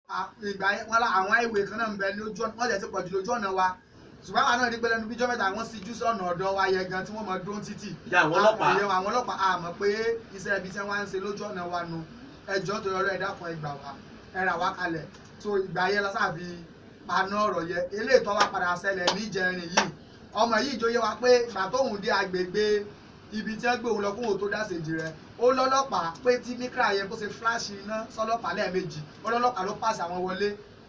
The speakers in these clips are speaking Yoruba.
ìgbà yẹn wọn àwọn highway kan náà ń bẹ lójú ọ̀nà wọ́n jẹ́ ti pọ̀ jù lójú ọ̀nà wa ṣùgbọ́n àwọn náà rí pé lẹ́nu bíjọ́ mẹ́ta wọ́n sì jú sọ̀nà ọ̀dọ̀ wa yẹ gan tí wọ́n mọ dúró títì. àwọn ọlọ́pàá àmọ́ pé iṣẹ́ ibi tí wọ́n ń ṣe lójú ọ̀nà wa nu ẹjọ́ tó yọrọ ẹ̀dá kan ẹgbà wa ẹ̀rà wa kalẹ̀ tó ìgbà yẹn lọ́sàbí paná ọ̀rọ̀ yẹ eléyìí tó wá padà ṣẹlẹ̀ níjẹrin yìí ọmọ yìí jóyè wa pé ìgbà tóun dé agbègbè ibi tí wọ́n gbé òun lọ kóhun tó dá sèjì rẹ̀ ó lọ́lọ́pàá pé tí mikra yẹn kó ṣe fíláṣì iná sọ́lọ́pàá lẹ́ẹ̀mejì ó lọ́lọ́pàá ló pàṣẹ àwọn wọlé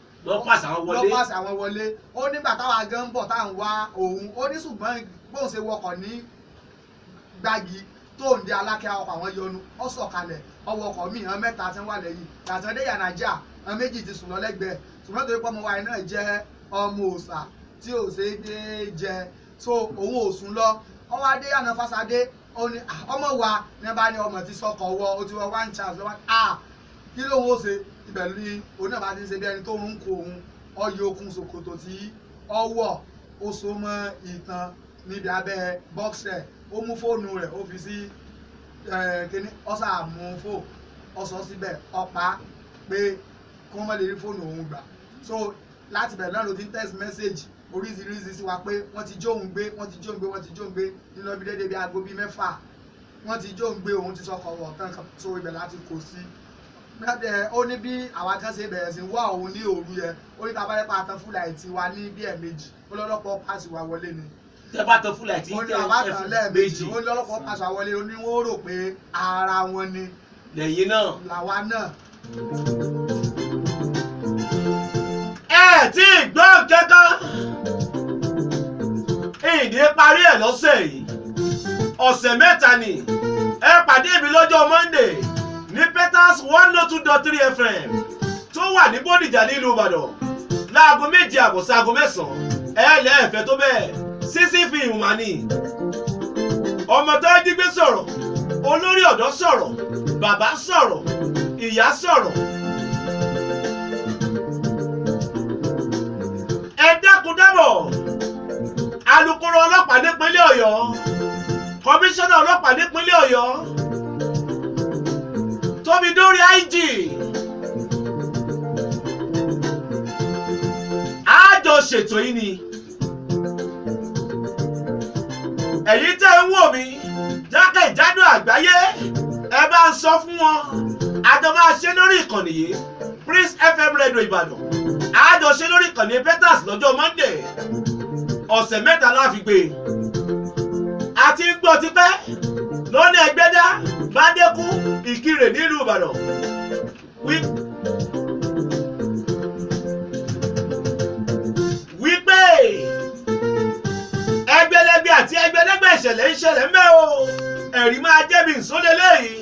ó nígbà táwa gan ń bọ̀ tá à ń wá òun ó ní ṣùgbọ́n bóun ṣe wọkọ̀ ní Gbági tó ń di Alákẹ́ ọkọ̀ àwọn yọnu ó sọ̀kalẹ̀ ọwọ́ ọkọ̀ míì hàn mẹ́ta tí wọ́n wà lẹ́yìn yàtọ̀ dé Yànàjà hàn méjì ti sùn lọ lẹ́gbẹ̀ẹ́ ṣùgbọ́n torí pé ọmọ wa náà jẹ́ ọmọ òòṣà tí ò ṣe é dé jẹ so òun ò sùn lọ ọwọ́ adé yànnà Fásadé ó ní ọmọ wa ní bá ní ọmọ ti sọkọ̀ wọ ó ti wọ one chance lọ́wọ́ kí lóun ó ṣe ibẹ̀ ní oní àbá ti ń ṣe bí ẹni tó ń kó òun ọyọ okùn ṣòkòtò tí ọwọ́ ó so mọ́ ìtàn níbi abẹ́ bọ́ksẹ̀ ó mú fóònù rẹ̀ ó fi sí kíní ọ̀sà mú fò ọ̀sọ̀ síbẹ̀ ọ̀pá pé kí wọ́n má lè rí fóònù òun gbà so láti bẹ̀rẹ̀ náà ló ti ń text message oríṣiríṣi sí wa pé wọ́n ti jó òun gbé nínú ibi déédéé bí aago bíi 6 wọ́n ti jó òun gbé òun ti sọkọ̀ wọ̀ kankan so ibẹ̀ láti kò sí ó ní bí àwa kan ṣe bẹ̀rẹ̀ sí wá òun ní òru yẹn ó ní tábàlẹ́ pa àtàn fúláìtì wa ní bí ẹ̀ẹ̀mejì ó lọ́lọ́pọ̀ pàṣẹ wa wọlé ni. tẹ́ bá tán fúláìtì ó ní àbátan lẹ́ẹ̀mejì ó ní lọ́lọ́pọ̀ pàṣẹ wa wọlé ó ní wọ́n rò pé ara wọn ni. lẹ́yìn náà làwa náà. ẹ tí ì gbọ́ kankan ìdí parí ẹ̀ lọ́sẹ̀ yìí ọ̀sẹ̀ mẹ́ta ni ẹ pàdé mi lọ́jọ́ Monday ní Peters 102.3 FM tó wà ní Bódìjà nílùú Ìbàdàn láago 7 àbọ̀ sí aago 9 ẹ lẹ́ẹ̀fẹ́ tó bẹ́ẹ̀ sísí fi ìhùn màní ọmọ tó jí gbé sọ̀rọ̀ olórí ọ̀dọ́ sọ̀rọ̀ bàbá sọ̀rọ̀ ìyá sọ̀rọ̀ ẹ dákun dábọ̀ alukoro ọlọ́pàá nípínlẹ̀ Ọ̀yọ́ kọmíṣánná ọlọ́pàá nípínlẹ̀ Ọ̀yọ́ tóbi dórí IG àjọ ṣètò yìí ni ẹ̀yin tẹ́ ń wò mí jákèjádò àgbáyé ẹ bá ń sọ fún wọn àjọ máa ṣe lórí ìkànnì yìí Prince FM Radio Ìbàdàn àjọ ṣe lórí ìkànnì Peters lọ́jọ́ Monday ọ̀sẹ̀ mẹ́ta la fi gbé àti ń gbọ́ tipẹ́ lọ́nà Ẹgbẹ́dá Bádékú Ìkirè nílùú Ìbàdàn wípé ẹgbẹ̀lẹ́gbẹ̀ àti ẹgbẹ̀lẹ́gbẹ̀ ìṣẹ̀lẹ̀ ń ṣẹlẹ̀ mẹ́ o ẹ̀rí máa jẹ́bi ìsólélẹ́ yìí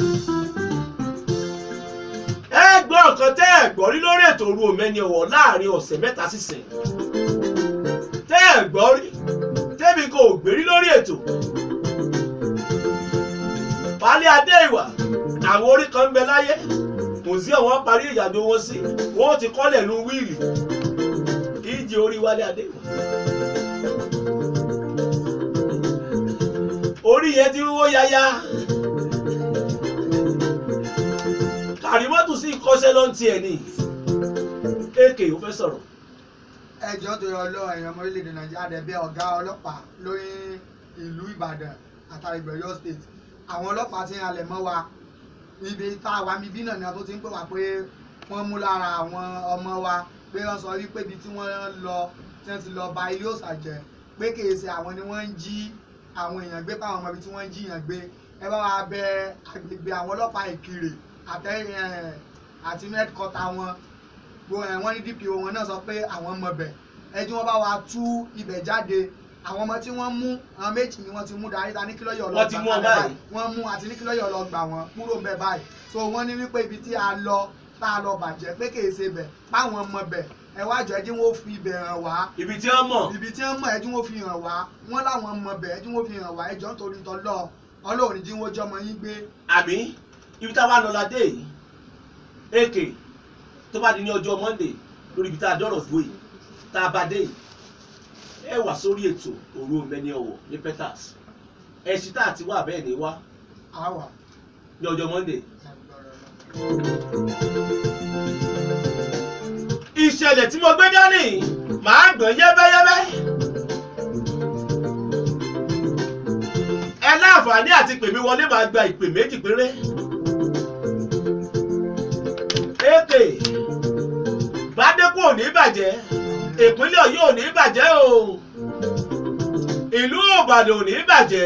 ẹ gbọ́ nǹkan tẹ́ ẹ gbọ́ rí lórí ètò Òru Òmẹ́ni Ọ̀wọ̀ láàrin ọ̀sẹ̀ mẹ́ta sísìn tẹ́ ẹ gbọ́ rí tẹ́bi kò gbérí lórí ètò Wálé Adéìwà àwọn orí kan ń bẹ láyé museum wọn parí ìyàdó wọn sí wọn ti kọ́lẹ̀ nu wíìlì ìjì orí Wálé Adéìwà orí yẹn ti wó yáyá Kàrímọ́tù sí ìkọ́ṣẹ́ ló ń tiẹ̀ ní èkè ó fẹ́ sọ̀rọ̀. ẹjọ́ tó yọ lọ ẹ̀yàn ọmọ orílẹ̀-èdè Nàìjíríà dẹ̀ bí ọ̀gá ọlọ́pàá lórí ìlú Ìbàdàn àtàrí Ọ̀yọ́ state àwọn ọlọ́pàá ti ń halẹ̀ mọ́ wa ibi tá a wà mí bí náà ni a tó ti ń pè wá pé wọ́n mú lára àwọn ọmọ wa pé wọ́n sọ wípé ibi tí wọ́n lọ tí wọ́n ti lọ ba ilé òòṣà jẹ́ pé kìí ṣe àwọn ni wọ́n ń jí àwọn èèyàn gbé fáwọn ọmọ ibi tí wọ́n ń jí èèyàn gbé ẹ bá wa bẹ agbègbè àwọn ọlọ́pàá Ìkirè àti mẹ́kọ́ta wọn wọ́n ní DPO wọn náà sọ pé àwọn ọmọ bẹ̀ ẹ tí wọ́n bá wa tú ibẹ̀ jáde àwọn ọmọ tí wọ́n mú àwọn méjì ni wọ́n ti mú darí ta ní kílọ̀yọ̀ ọlọ́gbà báyìí wọ́n mú àti ní kílọ̀yọ̀ ọlọ́gbà wọn kúrò ń bẹ̀ báyìí so wọ́n ní wípé ibi tí a lọ tá a lọ bàjẹ́ pé kìí ṣe bẹ̀ páwọn ọmọ bẹ̀ ẹ wá jọ ẹ tí wọ́n fi ibẹ̀ hàn wá ibi tí wọ́n mọ̀ ẹ tí wọ́n fi hàn wá wọ́n láwọn ọmọ bẹ̀ ẹ tí wọ́n fi hàn wá ẹjọ́ nítorí tọ́lọ́ Ọlọ́run tí wọ́n jọmọ yín gbé. àmì ibi tá a wá lọ la dé yìí èkè tó bá di ní ọjọ́ Monday lórí ibi tá a dọ̀rọ̀ fún yìí tá a bá dé yìí ẹ wà sórí ètò Òru Òmẹ́ni Ọ̀wọ̀ ní Peters ẹ̀sìn tá a ti wà bẹ́ẹ̀ ni wá ní ọjọ́ Monday. ìṣẹ̀lẹ̀ tí mo gbé dání màá gbọ́n yẹ́bẹ́yẹ́bẹ́. ẹ láǹfààní àti pè mí wọlé máa gba ìpè méjì péré. ètè Bádékù ò ní bàjẹ́, ìpínlẹ̀ Ọ̀yọ́ ò ní bàjẹ́ o, ìlú Ìbàdàn ò ní bàjẹ́.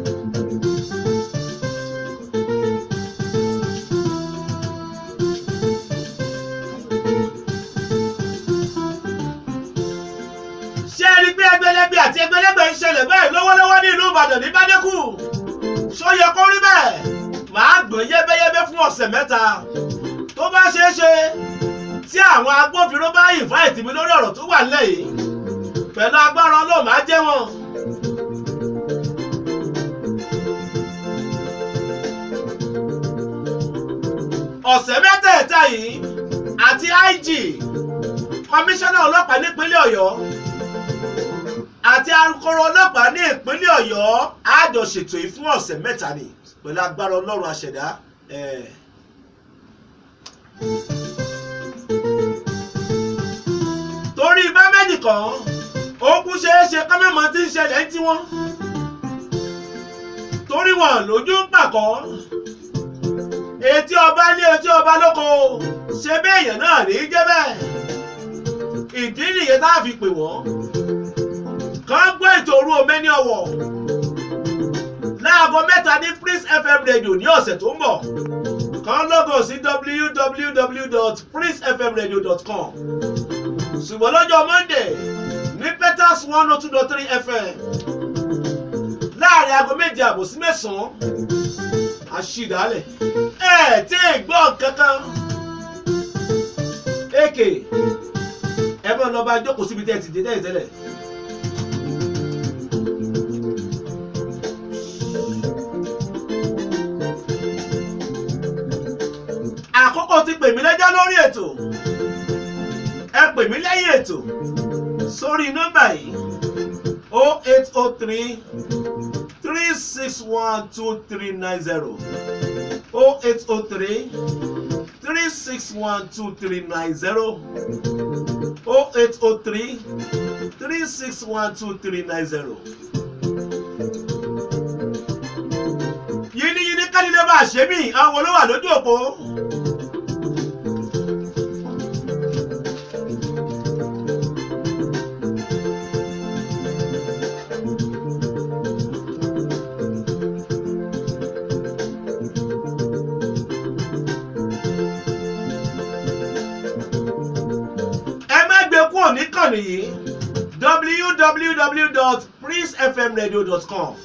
ṣé ẹ rí pé ẹgbẹ̀lẹ́gbẹ̀ àti ẹgbẹ̀lẹ́gbẹ̀ ń ṣẹlẹ̀ báyìí lọ́wọ́lọ́wọ́ ní ìlú Ìbàdàn ní Bádékù? ṣó yẹ kó rí bẹ́ẹ̀? màá gbọ́n yẹ́bẹ́yẹ́bẹ́ fún ọ̀sẹ̀ mẹ́ta. tó bá ṣeé ṣe tí àwọn agbófinró bá invite mi lórí ọ̀rọ̀ tó wà nílẹ̀ yìí, pẹ̀lú agbára Ọlọ́run máa jẹ́ wọn. ọ̀sẹ̀ mẹ́tẹ̀ẹ̀ta yìí àti IG kọmíṣánná ọlọ́pàá nípínlẹ̀ Ọ̀yọ́ àti alukoro ọlọ́pàá ní ìpínlẹ̀ Ọ̀yọ́ á jọ ṣètò yìí fún ọ̀sẹ̀ mẹ́ta ni pẹ̀lú agbára Ọlọ́run àṣẹ̀dá. torí bá méjì kan ó kú ṣeé ṣe kámẹ́mọ́ tí ń ṣẹlẹ̀ ń tí wọ́n, torí wọn lójú ń pàkọ́, etí ọba ní etí ọba lóko, ṣe bí èèyàn náà ní í jẹ́ bẹ́ẹ̀. ìdí nìyẹn tá a fi pè wọ́n kàn gbọ́ ètò Òru Omẹ́ni Ọ̀wọ̀ láago mẹ́ta ní Prince FM Radio ní ọ̀sẹ̀ tó ń bọ̀. kàn lọ́gọ̀ sí www.princefmradio.com. ṣùgbọ́n lọ́jọ́ Monday ní Peters 102.3 FM láàrin aago 7 sí 9 àṣìdálẹ̀ tí ì gbọ́ kankan. èkè ẹ bá lọ bá jókòó síbi tẹ́ ẹ ti dé tẹ́lẹ̀. àkókò ti pè mí lẹ́jọ́ lórí ètò, ẹ pè mí lẹ́yìn ètò sórí nọ́mbà yìí 0803 3612390 0803 3612390 0803 3612390. yìnyín kálílẹ̀ bá ṣe mí àwọn olówó lójú òpó. níkànnì yìí www.princefmradio.com.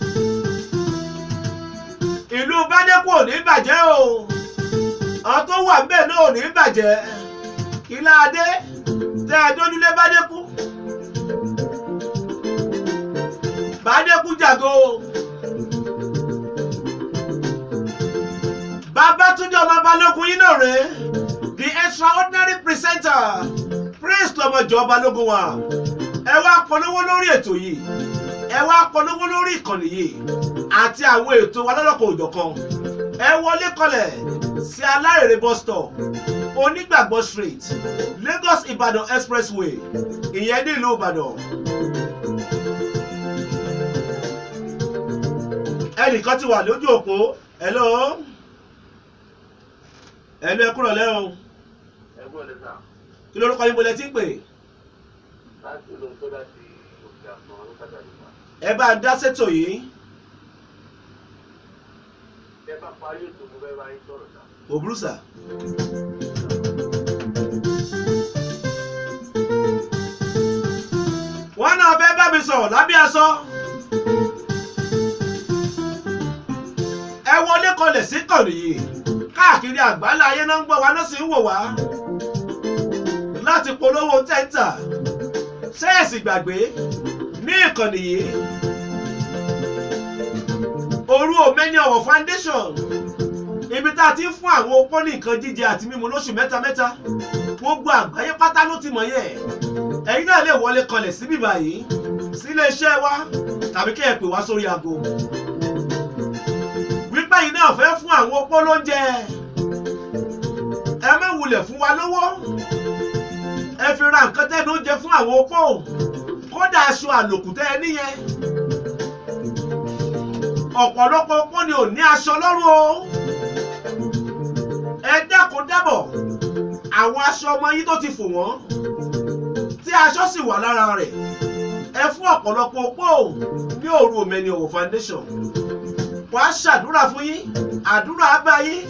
ìlú Bádékù ò ní bàjẹ́ o, àwọn tó wà ńbẹ̀ náà ò ní bàjẹ́. ilé adé tẹ́ ẹ dójúlé Bádékù, Bádékù jàgò. Babátúndé ọmọ Balógun yìí náà rèé, the extraordinary presenter Prince lọmọjọ Balógun wa. ẹ wá polówó lórí ètò yìí, ẹ wá polówó lórí ìkànnì yìí àti àwọn ètò wa lọ́lọ́kọ̀ òjọ̀kan. ẹ wọlé kọlẹ̀ sí Alárèrè bus stop, Onígbàgbọ́ street, Lagos Ibadan expressway, ìyẹn ní ìlú Ìbàdàn. ẹnìkan ti wà lójú òpó. hello ẹ kúrò lẹ́ o. ẹ kúrò lẹ́ sà. kí lórúkọ yín bolẹ̀ tí ń pè? láti olóńtó láti òkè àpò olùkàdà nípa. ẹ bá a dá sétò yìí. ẹ bá parí ètò mo fẹ́ bá yín sọ̀rọ̀ sà. òbúrú sà. wọ́n náà fẹ́ bá mi sọ̀rọ̀ lábẹ́ aṣọ. ẹ wọlé kọlẹ̀ sí kànnì yìí káàkiri àgbáńlá ayé náà ń gbọ́ wa náà sì ń wò wá láti polówó tẹ́ńtà. ṣẹ́ẹ̀sì gbàgbé ní ìkànnì yìí Òru Omẹ́ni Ọ̀wọ̀ Foundation, ibi tá a ti ń fún àwọn opó ní nǹkan jíjẹ àti mímu lóṣù mẹ́ta. gbogbo àgbáyé pátá ló ti mọ̀ yẹn. ẹ̀yin náà lè wọlé kanlẹ̀ síbí báyìí sí iléeṣẹ́ wa tàbí kí ẹ pè wá sórí aago. wípé yìí náà fẹ́ fún àwọn opó lóúnjẹ, ẹ má wulẹ̀ fún wa lówó, ẹ ẹ fi ra nǹkan tẹ́nu jẹ fún àwọn opó kódà aṣọ àlòkù tẹ́ ẹ níyẹn. Ọ̀pọ̀lọpọ̀ opó ni ò ní aṣọ lọ́rùn o. Ẹ dákun dábọ̀ àwọn aṣọ ọmọ yín tó ti fò wọ́n tí aṣọ sì wà lára rẹ̀ ẹ fún ọ̀pọ̀lọpọ̀ opó ní òru Omeni Owo Foundation. Wàá ṣàdúrà fún yín, àdúrà á bá yín.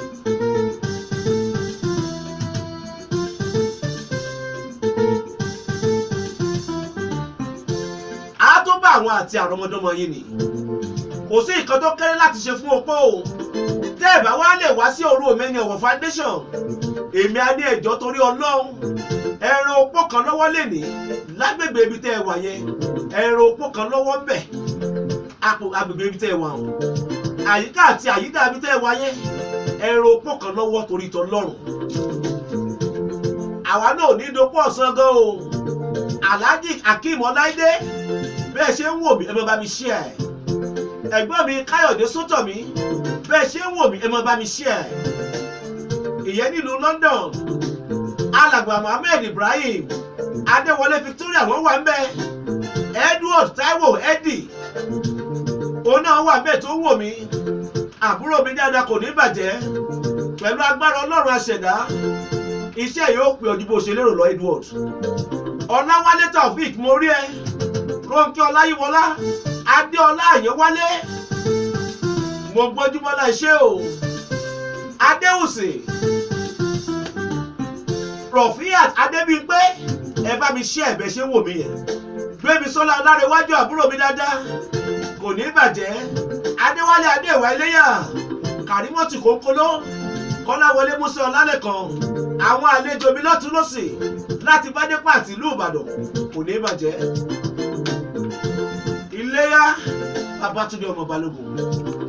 Á tó bá àwọn àti àrọmọdọ́mọ yín ni. Kò sí nǹkan tó kéré láti ṣe fún opó o. Tẹ́ ẹ bá wá lè wá sí òru Omeni Owo Foundation, èmi á ní ẹjọ́ torí Ọlọ́run. Ẹ ran opó kan lọ́wọ́ lẹ́ni lágbègbè ibi tẹ́ ẹ wà yẹn. Ẹ ran opó kan lọ́wọ́ ńbẹ̀. Agbègbè ibi tẹ́ ẹ wà o. Àyíká àti àyídà ibi tẹ́ ẹ wà yẹn. Ẹ ran opó kan lọ́wọ́ torí t'Ọlọ́run. Àwa náà ò ní dopó ọ̀sán gan o. Alhaji Akeem Ọláìdé bẹ́ẹ̀ ṣe ń wò mí ẹ máa bá mi share. Ẹ̀gbọ́n mi Káyọ̀dé Sótọ̀mí bẹ́ẹ̀ ṣe ń wò mí ẹ máa bá mi share. Ìyẹn nílùú London, alàgbà Mohammed Ibrahim Adéwọlé Victoria wọ́n wà ńbẹ̀. Edward Taiwo Eddie òun náà wà ńbẹ̀ tó ń wò mí. Àbúrò mi dáadáa kò ní bàjẹ́ pẹ̀lú agbára Ọlọ́run aṣẹ̀dá. Iṣẹ́ yóò pè ojú bó ṣe lérò lọ Edward. Ọláwálé Taofik mo rí ẹ. Rónkẹ́ Ọláyíwọlá Adéọlá Àyẹ̀wálé mo gbójúmọ́lá iṣẹ́ o. Adéwùsì Rọ̀fíàt Adébímpé ẹ bá mi ṣe ẹ̀bẹ̀ ṣe ń wò mí yẹn. Gbémisọ́lá Ọlárẹ̀wájú àbúrò mi dáadáa kò ní bàjẹ́. Adéwálé Adéwà Eléyà Kàrímọ́tì Kónkóló Kọ́láwọlé Músẹ́ Ọlálẹ́kan àwọn àlejò mi lọ́tún lọ́sì láti Bádépà àti ìlú Ìbàdàn kò ní bàjẹ́. Iléyá Babátúndé ọmọ Balógun.